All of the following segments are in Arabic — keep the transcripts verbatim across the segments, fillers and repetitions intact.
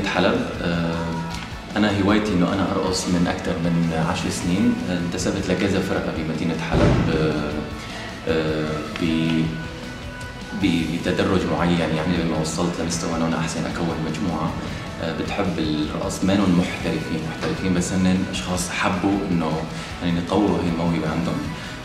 مدينة حلب. أنا هوايتي إنه أنا أرقص من أكثر من عشر سنين. انتسبت لكذا فرقة بمدينة حلب بتدرج معين، يعني لما وصلت لمستوى أنا أحسن أكون مجموعة بتحب الرقص، ما هم محترفين محترفين بس هن أشخاص حبوا إنه يعني يطوروا هي الموهبة عندهم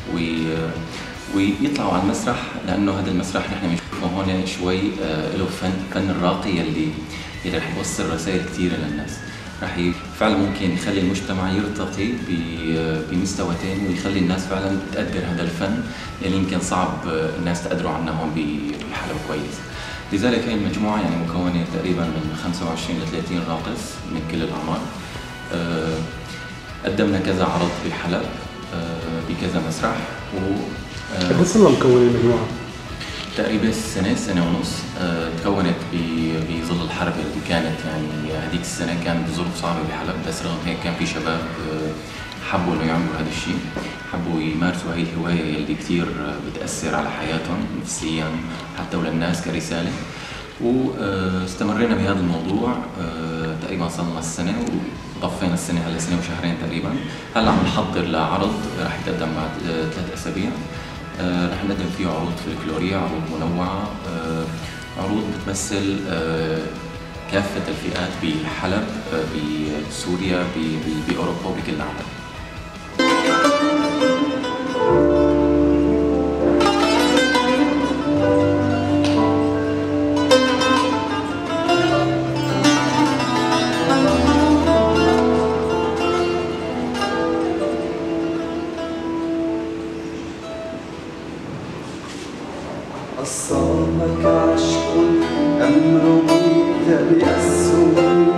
ويطلعوا على المسرح، لأنه هذا المسرح نحن بنشوفه هون شوي له فن فن الراقي يلي يلي رح يوصل رسائل كثيرة للناس، رح فعلا ممكن يخلي المجتمع يرتقي بمستوى ثاني ويخلي الناس فعلا تقدر هذا الفن اللي يمكن صعب الناس تقدروا عنه هون بحلب كويس. لذلك هي المجموعة يعني مكونة تقريبا من خمسة وعشرين ل ثلاثين راقص من كل الأعمار. قدمنا كذا عرض بحلب بكذا مسرح. و قد صار لها مكونة المجموعة؟ تقريبا سنة سنة ونص. تكونت بظل الحرب اللي كانت، يعني هذيك السنة كان بظروف صعبة بحلب، بس رغم هيك كان في شباب حبوا انه يعملوا هذا الشيء، حبوا يمارسوا هي الهواية اللي كثير بتأثر على حياتهم نفسيا حتى وللناس كرسالة. واستمرينا بهذا الموضوع تقريبا صار لنا السنة وطفينا السنة هلا سنة وشهرين تقريبا. هلا عم نحضر لعرض رح يتقدم بعد ثلاث أسابيع. رح نقدم فيه عروض فلكلورية، عروض منوعة، عروض بتمثل كافة الفئات بحلب، بسوريا، بأوروبا وبكل العالم. أصابك عشق أم رميت بأسهم